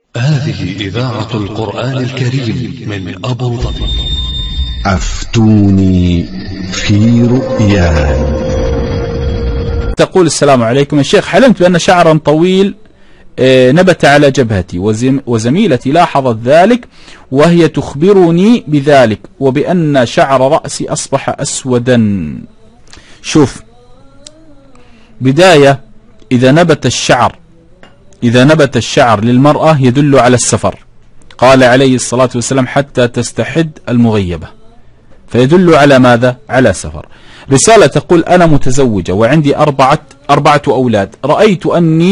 هذه إذاعة القرآن الكريم من أبو ظبي. أفتوني في رؤياي. تقول: السلام عليكم يا شيخ، حلمت بأن شعرا طويل نبت على جبهتي، وزميلتي لاحظت ذلك وهي تخبرني بذلك، وبأن شعر رأسي أصبح أسودا. شوف، بداية، إذا نبت الشعر للمرأة يدل على السفر. قال عليه الصلاة والسلام: حتى تستحد المغيبة، فيدل على ماذا؟ على سفر. رسالة تقول: أنا متزوجة وعندي أربعة أولاد. رأيت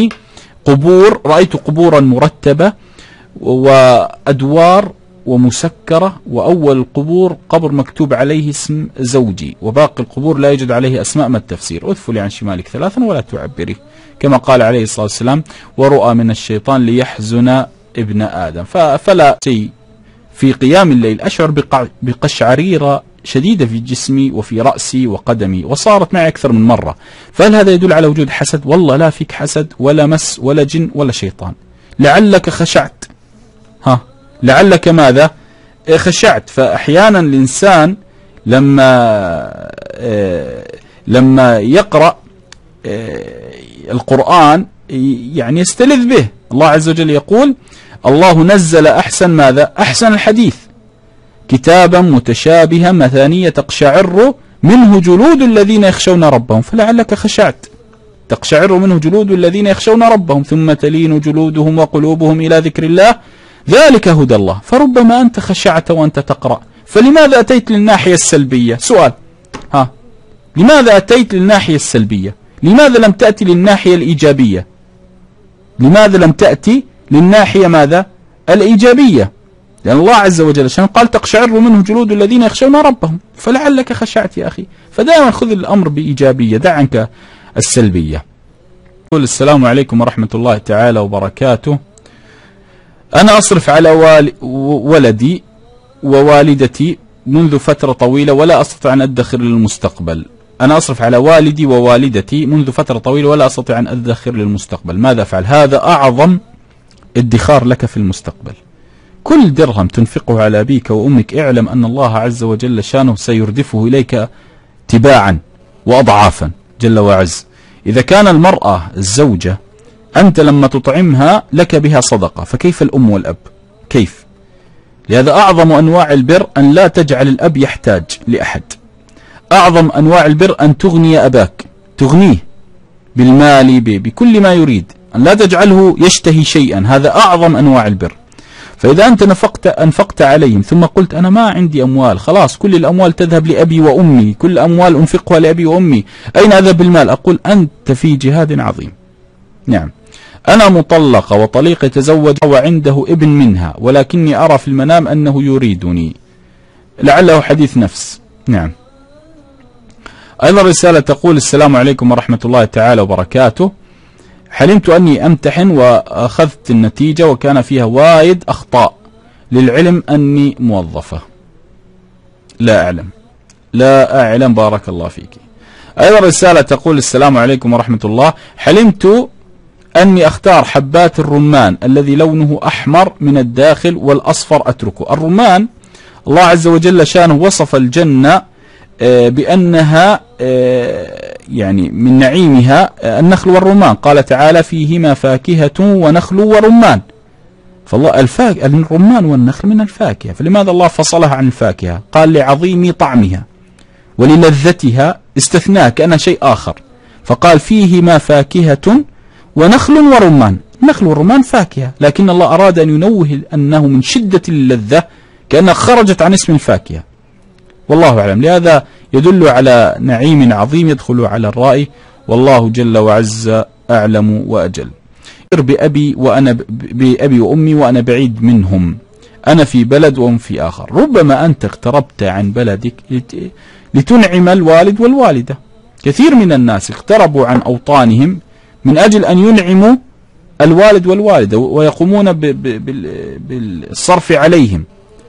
قبورا مرتبة وأدوار ومسكرة، وأول القبور قبر مكتوب عليه اسم زوجي، وباقي القبور لا يوجد عليه أسماء. ما التفسير؟ أدفلي عن شمالك ثلاثا ولا تعبري، كما قال عليه الصلاة والسلام: ورؤى من الشيطان ليحزن ابن آدم. فلا شيء في قيام الليل أشعر بقشعريرة شديدة في جسمي وفي رأسي وقدمي، وصارت معي أكثر من مرة. فهل هذا يدل على وجود حسد؟ والله لا فيك حسد ولا مس ولا جن ولا شيطان. لعلك خشعت، لعلك ماذا؟ خشعت. فأحيانا الإنسان لما يقرأ القرآن يعني يستلذ به. الله عز وجل يقول: الله نزل أحسن ماذا؟ أحسن الحديث كتابا متشابها مثانية تقشعر منه جلود الذين يخشون ربهم. فلعلك خشعت. تقشعر منه جلود الذين يخشون ربهم ثم تلين جلودهم وقلوبهم إلى ذكر الله، ذلك هدى الله. فربما أنت خشعت وأنت تقرأ، فلماذا أتيت للناحية السلبية؟ سؤال، لماذا أتيت للناحية السلبية؟ لماذا لم تأتي للناحية الإيجابية؟ لماذا لم تأتي للناحية ماذا؟ الإيجابية؟ لأن الله عز وجل قال: تقشعر منه جلود الذين يخشون ربهم. فلعلك خشعت يا أخي. فدائما خذ الأمر بإيجابية، دع عنك السلبية. قل: السلام عليكم ورحمة الله تعالى وبركاته. أنا أصرف على ولدي ووالدتي منذ فترة طويلة ولا أستطيع أن أدخر للمستقبل. أنا أصرف على والدي ووالدتي منذ فترة طويلة ولا أستطيع أن أدخر للمستقبل، ماذا أفعل؟ هذا أعظم ادخار لك في المستقبل. كل درهم تنفقه على أبيك وأمك اعلم أن الله عز وجل شانه سيردفه إليك تباعا وأضعافا جل وعز. إذا كان المرأة الزوجة أنت لما تطعمها لك بها صدقة، فكيف الأم والأب؟ كيف؟ لهذا أعظم أنواع البر أن لا تجعل الأب يحتاج لأحد. أعظم أنواع البر أن تغني أباك، تغنيه بالمال بكل ما يريد، أن لا تجعله يشتهي شيئا. هذا أعظم أنواع البر. فإذا أنت أنفقت عليهم ثم قلت: أنا ما عندي أموال، خلاص كل الأموال تذهب لأبي وأمي، كل الأموال أنفقها لأبي وأمي، أين أذهب بالمال؟ أقول: أنت في جهاد عظيم. نعم، أنا مطلقة وطليقي تزوج وعنده ابن منها، ولكني أرى في المنام أنه يريدني، لعله حديث نفس. نعم. أيضا رسالة تقول: السلام عليكم ورحمة الله تعالى وبركاته. حلمت أني أمتحن وأخذت النتيجة وكان فيها وايد أخطاء، للعلم أني موظفة. لا أعلم بارك الله فيك. أيضا رسالة تقول: السلام عليكم ورحمة الله. حلمت أني أختار حبات الرمان الذي لونه أحمر من الداخل والأصفر أتركه. الرمان الله عز وجل شانه وصف الجنة بأنها يعني من نعيمها النخل والرمان. قال تعالى: فيهما فاكهة ونخل ورمان. فالله الرمان والنخل من الفاكهة، فلماذا الله فصلها عن الفاكهة؟ قال: لعظيم طعمها وللذتها، استثناء كأنها شيء آخر، فقال: فيهما فاكهة ونخل ورمان. النخل والرمان فاكهة، لكن الله أراد أن ينوه أنه من شدة اللذة كأنها خرجت عن اسم الفاكهة. والله أعلم. لهذا يدل على نعيم عظيم يدخل على الرأي، والله جل وعز أعلم وأجل. بأبي وأمي وأنا بعيد منهم، أنا في بلد وهم في آخر. ربما أنت اقتربت عن بلدك لتنعم الوالد والوالدة. كثير من الناس اقتربوا عن أوطانهم من أجل أن ينعموا الوالد والوالدة، ويقومون بالصرف عليهم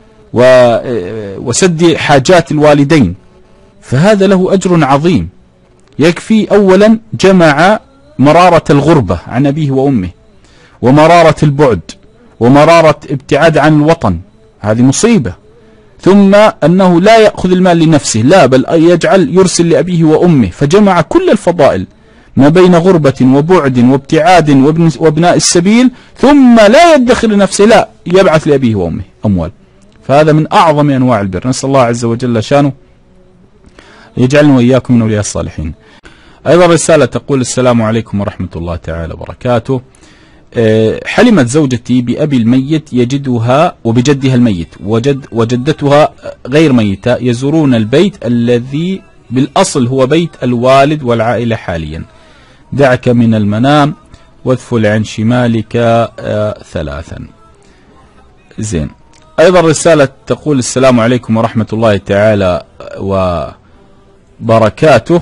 وسد حاجات الوالدين، فهذا له أجر عظيم. يكفي أولا جمع مرارة الغربة عن أبيه وأمه ومرارة البعد ومرارة ابتعاد عن الوطن، هذه مصيبة. ثم أنه لا يأخذ المال لنفسه، لا بل يرسل لأبيه وأمه، فجمع كل الفضائل ما بين غربة وبعد وابتعاد وابناء السبيل، ثم لا يدخر لنفسه، لا يبعث لأبيه وأمه أموال. فهذا من أعظم أنواع البر، نسأل الله عز وجل شانه يجعلنا وإياكم من أولياء الصالحين. أيضا رسالة تقول: السلام عليكم ورحمة الله تعالى وبركاته. حلمت زوجتي بأبي الميت يجدها وبجدها الميت وجدتها غير ميتة يزورون البيت الذي بالأصل هو بيت الوالد والعائلة حاليا. دعك من المنام واذفل عن شمالك 3. زين. أيضا رسالة تقول: السلام عليكم ورحمة الله تعالى وبركاته.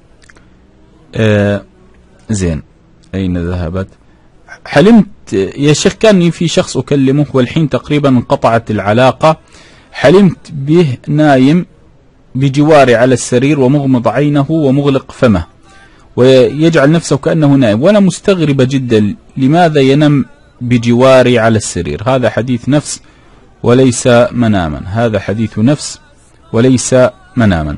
زين، أين ذهبت؟ حلمت يا شيخ كان في شخص أكلمه والحين تقريبا انقطعت العلاقة. حلمت به نايم بجواري على السرير ومغمض عينه ومغلق فمه ويجعل نفسه كأنه نائم، وأنا مستغربة جدا لماذا ينام بجواري على السرير. هذا حديث نفس وليس مناما، هذا حديث نفس وليس مناما.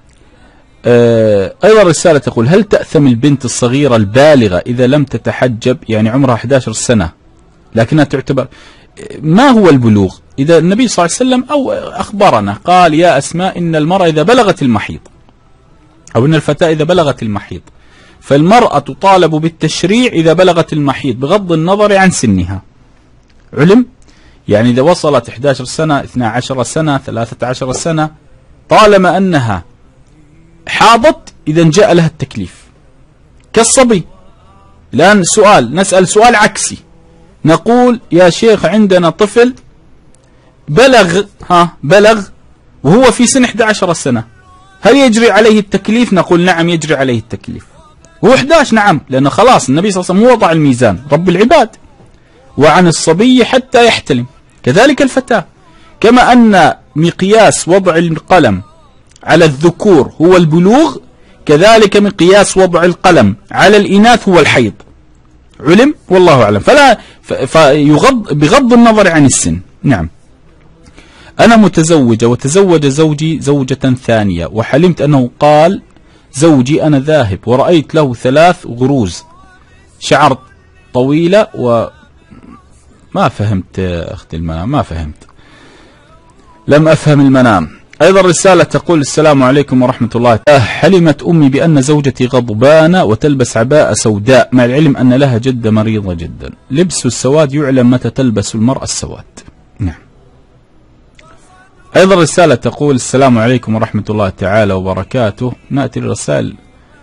أيضا رسالة تقول: هل تأثم البنت الصغيرة البالغة إذا لم تتحجب؟ يعني عمرها 11 سنة لكنها تعتبر، ما هو البلوغ؟ إذا النبي صلى الله عليه وسلم أو أخبرنا قال: يا أسماء إن المرأة إذا بلغت المحيض، أو إن الفتاة إذا بلغت المحيض، فالمرأة تطالب بالتشريع إذا بلغت المحيض بغض النظر عن سنها. علم؟ يعني إذا وصلت 11 سنة 12 سنة 13 سنة طالما أنها حاضت إذا جاء لها التكليف كالصبي. الآن نسأل سؤال عكسي، نقول: يا شيخ عندنا طفل بلغ وهو في سن 11 سنة، هل يجري عليه التكليف؟ نقول: نعم يجري عليه التكليف. هو 11 نعم، لأنه خلاص النبي صلى الله عليه وسلم وضع الميزان رب العباد وعن الصبي حتى يحتلم. كذلك الفتاة، كما أن مقياس وضع القلم على الذكور هو البلوغ، كذلك مقياس وضع القلم على الإناث هو الحيض. علم؟ والله أعلم. بغض النظر عن السن. نعم. أنا متزوجة وتزوج زوجي زوجة ثانية، وحلمت أنه قال زوجي أنا ذاهب، ورأيت له 3 غروز شعر طويلة ما فهمت أختي المنام، ما فهمت، لم أفهم المنام. أيضا رسالة تقول: السلام عليكم ورحمة الله. حلمت أمي بأن زوجتي غضبانة وتلبس عباءة سوداء، مع العلم أن لها جدة مريضة جدا. لبس السواد يعلم متى تلبس المرأة السواد. نعم. أيضا رسالة تقول: السلام عليكم ورحمة الله تعالى وبركاته. نأتي للرسائل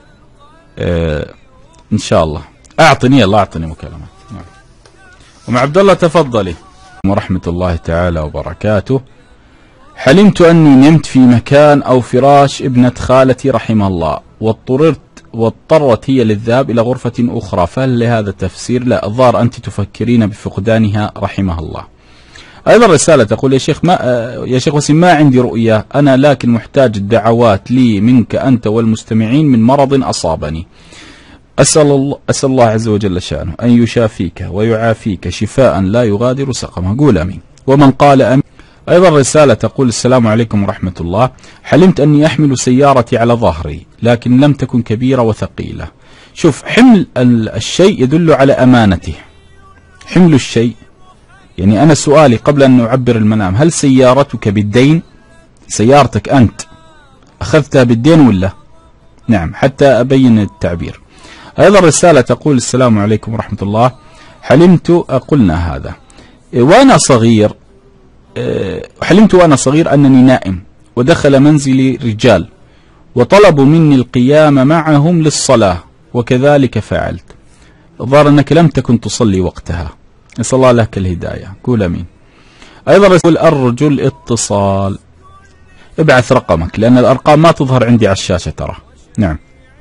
إن شاء الله. أعطني مكالمات. نعم. ومع عبد الله تفضلي. ورحمة الله تعالى وبركاته. حلمت أني نمت في مكان أو فراش ابنة خالتي رحمها الله، واضطرت هي للذهاب إلى غرفة أخرى، فهل لهذا تفسير؟ لا، الظاهر أنت تفكرين بفقدانها رحمها الله. أيضا رسالة تقول: يا شيخ وسيم، ما عندي رؤية أنا، لكن محتاج الدعوات لي منك أنت والمستمعين من مرض أصابني. أسأل الله عز وجل شأنه أن يشافيك ويعافيك شفاء لا يغادر سقما. قول أمين. ومن قال أمين. أيضا رسالة تقول: السلام عليكم ورحمة الله. حلمت أني أحمل سيارتي على ظهري لكن لم تكن كبيرة وثقيلة. شوف، حمل الشيء يدل على أمانته. حمل الشيء، يعني أنا سؤالي قبل أن نعبر المنام: هل سيارتك بالدين؟ سيارتك أنت أخذتها بالدين ولا؟ نعم، حتى أبين التعبير. أيضا رسالة تقول: السلام عليكم ورحمة الله. حلمت قلنا هذا وأنا صغير، حلمت وأنا صغير أنني نائم ودخل منزلي رجال وطلبوا مني القيام معهم للصلاة، وكذلك فعلت. الظاهر أنك لم تكن تصلي وقتها، نسأل الله لك الهداية. قول أمين. أيضا رسول: أرجو الاتصال، ابعث رقمك لأن الأرقام ما تظهر عندي على الشاشة ترى. نعم.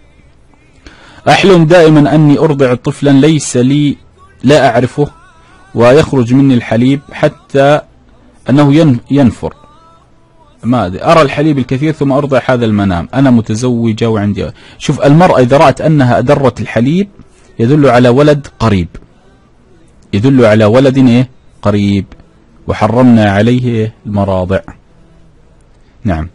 أحلم دائما أني أرضع طفلا ليس لي لا أعرفه ويخرج مني الحليب حتى أنه ينفر، ما أدري، أرى الحليب الكثير ثم أرضع هذا المنام. أنا متزوجة وعندي. شوف، المرأة إذا رأت أنها أدرت الحليب يدل على ولد قريب، يدل على ولد قريب، وحرمنا عليه المراضع. نعم.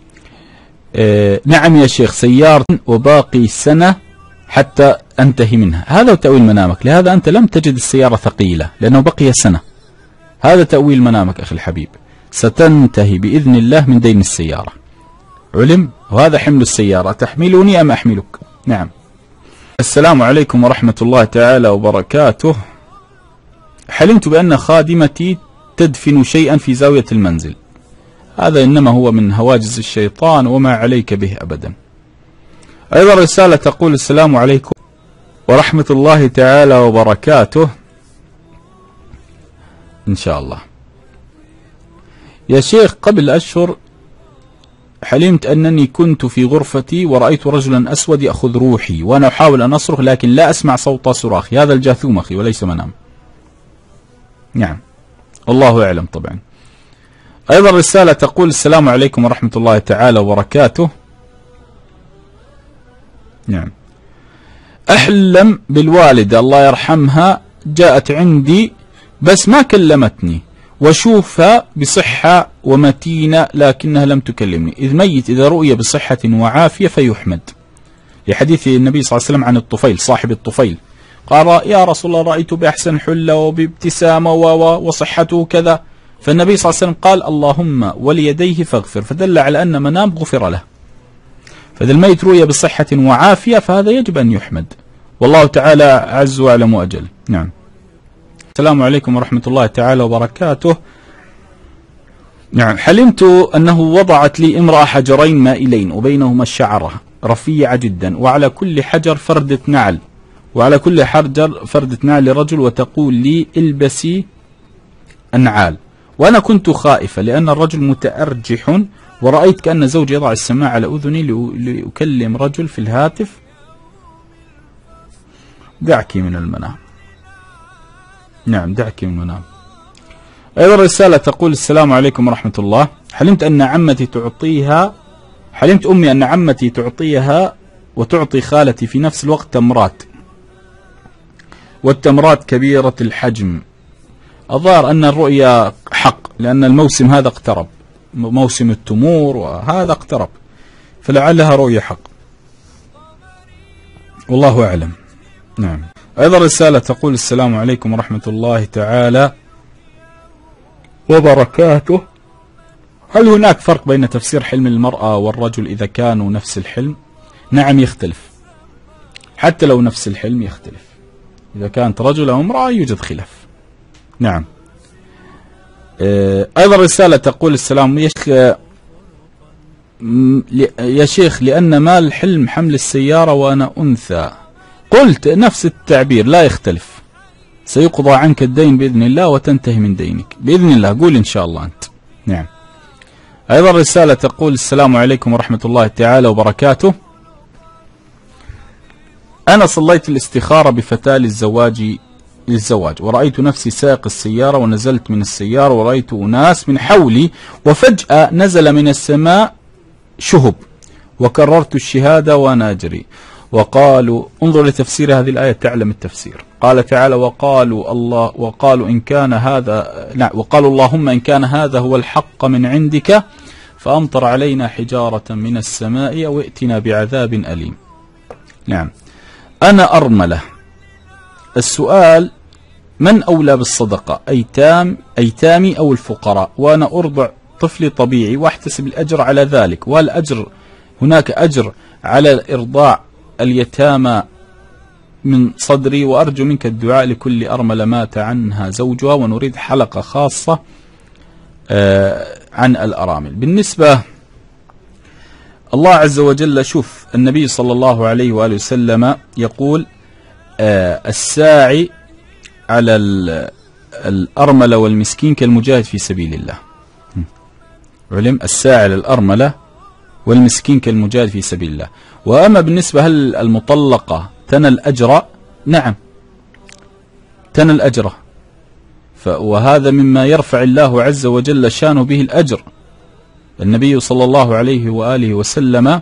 نعم يا شيخ، سيارة وباقي سنة حتى أنتهي منها، هذا تأويل منامك، لهذا أنت لم تجد السيارة ثقيلة لأنه بقي سنة، هذا تأويل منامك أخي الحبيب. ستنتهي بإذن الله من دين السيارة، علم، وهذا حمل السيارة، تحملني أم أحملك؟ نعم. السلام عليكم ورحمة الله تعالى وبركاته. حلمت بأن خادمتي تدفن شيئا في زاوية المنزل، هذا إنما هو من هواجس الشيطان وما عليك به أبدا. أيضا رسالة تقول: السلام عليكم ورحمة الله تعالى وبركاته. إن شاء الله يا شيخ، قبل أشهر حلمت أنني كنت في غرفتي ورأيت رجلا أسود يأخذ روحي وأنا أحاول أن أصرخ لكن لا أسمع صوت صراخي، هذا الجاثوم أخي وليس منام. نعم، الله أعلم طبعا. أيضا رسالة تقول: السلام عليكم ورحمة الله تعالى وبركاته. نعم. أحلم بالوالدة الله يرحمها جاءت عندي بس ما كلمتني، وشوفها بصحة ومتينة لكنها لم تكلمني، إذ ميت إذا رؤي بصحة وعافية فيحمد، لحديث النبي صلى الله عليه وسلم عن الطفيل صاحب الطفيل، قال: يا رسول الله رأيت بأحسن حلة وبابتسامة وصحته كذا، فالنبي صلى الله عليه وسلم قال: اللهم وليديه فاغفر، فدل على أن منام غفر له، فإذا الميت رؤي بصحة وعافية فهذا يجب أن يحمد، والله تعالى عز وعلم وأجل. نعم. السلام عليكم ورحمة الله تعالى وبركاته. نعم. حلمت أنه وضعت لي امرأة حجرين مائلين وبينهما الشعرة رفيعة جدا، وعلى كل حجر فردة نعل، وعلى كل حجر فردة نعل لرجل، وتقول لي: البسي النعال، وأنا كنت خائفة لأن الرجل متأرجح، ورأيت كأن زوجي يضع السماعة على أذني لأكلم رجل في الهاتف. دعك من المنام. نعم، دعك من المنام. أيضا رسالة تقول: السلام عليكم ورحمة الله. حلمت أمي أن عمتي تعطيها وتعطي خالتي في نفس الوقت تمرات، والتمرات كبيرة الحجم، الظاهر أن الرؤيا حق لأن الموسم هذا اقترب، موسم التمور وهذا اقترب، فلعلها رؤيا حق، والله أعلم. نعم. أيضا رسالة تقول: السلام عليكم ورحمة الله تعالى وبركاته. هل هناك فرق بين تفسير حلم المرأة والرجل إذا كانوا نفس الحلم؟ نعم، يختلف، حتى لو نفس الحلم يختلف، إذا كانت رجل أو امرأة يوجد خلاف. نعم. أيضا رسالة تقول: السلام يا شيخ، لأن ما الحلم حمل السيارة وأنا أنثى، قلت نفس التعبير لا يختلف، سيقضى عنك الدين بإذن الله وتنتهي من دينك بإذن الله، قول إن شاء الله أنت. نعم. أيضا رسالة تقول: السلام عليكم ورحمة الله تعالى وبركاته. أنا صليت الاستخارة بفتاة للزواج، ورأيت نفسي سائق السيارة، ونزلت من السيارة ورأيت أناس من حولي، وفجأة نزل من السماء شهب، وكررت الشهادة وأنا أجري، وقالوا انظر لتفسير هذه الآية تعلم التفسير. قال تعالى: وقالوا اللهم إن كان هذا هو الحق من عندك فأمطر علينا حجارة من السماء أو ائتنا بعذاب أليم. نعم. أنا أرملة، السؤال: من أولى بالصدقة، أيتامي أو الفقراء؟ وأنا أرضع طفلي طبيعي وأحتسب الأجر على ذلك، وهل هناك أجر على إرضاع اليتامى من صدري؟ وأرجو منك الدعاء لكل أرملة مات عنها زوجها، ونريد حلقة خاصة عن الأرامل. بالنسبة الله عز وجل، شوف النبي صلى الله عليه وآله وسلم يقول: الساعي على الأرملة والمسكين كالمجاهد في سبيل الله. علم الساعي على الأرملة والمسكين كالمجاهد في سبيل الله. وأما بالنسبة هل المطلقة تنى الأجر؟ نعم، تنى الأجر، وهذا مما يرفع الله عز وجل شانه به الأجر. النبي صلى الله عليه وآله وسلم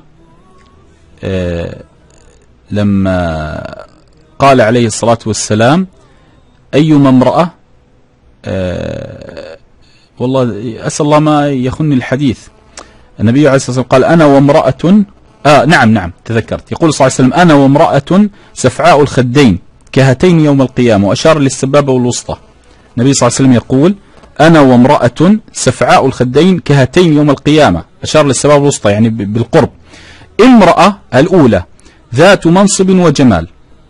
لما قال عليه الصلاة والسلام: أيما امرأة والله أسأل الله ما يخن الحديث. النبي عليه الصلاة والسلام قال أنا وامرأة نعم تذكرت. يقول صلى الله عليه وسلم أنا وامرأة سفعاء الخدين كهاتين يوم القيامة، وأشار للسبابة والوسطى. النبي صلى الله عليه وسلم يقول أنا وامرأة سفعاء الخدين كهاتين يوم القيامة، أشار للسبابة والوسطى يعني بالقرب. امرأة الأولى ذات منصب وجمال،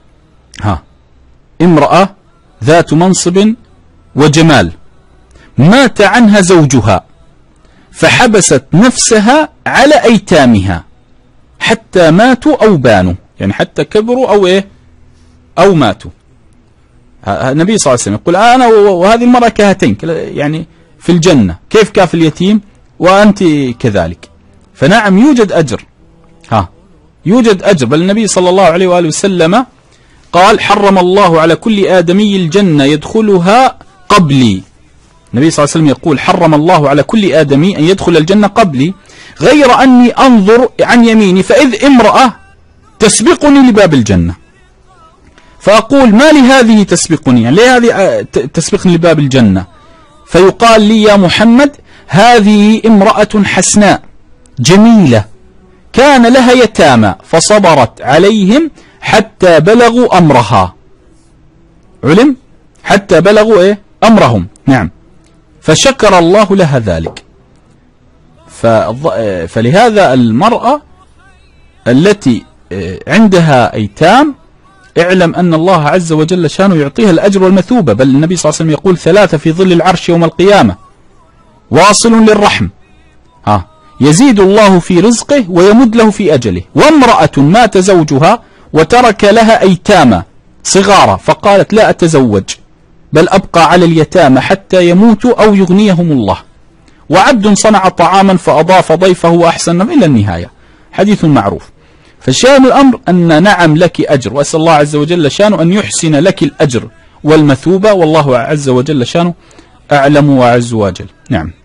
امرأة ذات منصب وجمال مات عنها زوجها فحبست نفسها على أيتامها حتى ماتوا أو بانوا، يعني حتى كبروا أو ماتوا. النبي صلى الله عليه وسلم يقول أنا وهذه المرأة كهاتين، يعني في الجنة، كيف كاف اليتيم وأنت كذلك. فنعم يوجد أجر، يوجد أجر. بل النبي صلى الله عليه وآله وسلم قال حرم الله على كل آدمي الجنة يدخلها قبلي. النبي صلى الله عليه وسلم يقول حرم الله على كل آدمي أن يدخل الجنة قبلي، غير أني أنظر عن يميني فإذ امرأة تسبقني لباب الجنة، فأقول ما لهذه تسبقني، يعني ليه هذه تسبقني لباب الجنة؟ فيقال لي يا محمد هذه امرأة حسناء جميلة كان لها يتامى فصبرت عليهم حتى بلغوا أمرها، علم حتى بلغوا أمرهم، نعم، فشكر الله لها ذلك. فلهذا المرأة التي عندها أيتام اعلم أن الله عز وجل شانه يعطيها الأجر والمثوبة. بل النبي صلى الله عليه وسلم يقول ثلاثة في ظل العرش يوم القيامة: واصل للرحم يزيد الله في رزقه ويمد له في أجله، وامرأة مات زوجها وترك لها أيتاما صغارا فقالت لا أتزوج بل أبقى على اليتامى حتى يموتوا أو يغنيهم الله، وعبد صنع طعاما فأضاف ضيفه وأحسن إلى النهاية. حديث معروف. فشان الأمر أن نعم لك أجر، وأسأل الله عز وجل شانه أن يحسن لك الأجر والمثوبة، والله عز وجل شانه أعلم وأعز واجل. نعم.